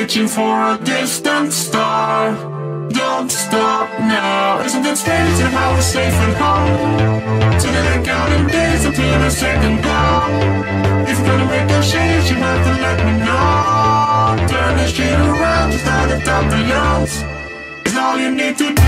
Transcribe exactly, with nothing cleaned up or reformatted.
reaching for a distant star. Don't stop now. Isn't it strange how we're safe and home? Together counting days until the second dawn. If you're gonna make a change, you have to let me know. Turn the street around, just not adopt the youngs. It's all you need to do.